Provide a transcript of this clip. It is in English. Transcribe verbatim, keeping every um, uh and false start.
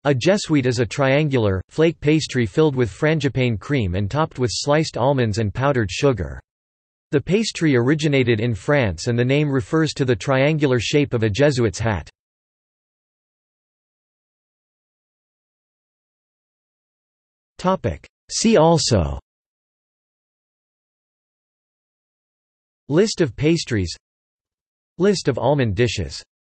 A Jésuite is a triangular, flake pastry filled with frangipane cream and topped with sliced almonds and powdered sugar. The pastry originated in France and the name refers to the triangular shape of a Jesuit's hat. See also: List of pastries, List of almond dishes.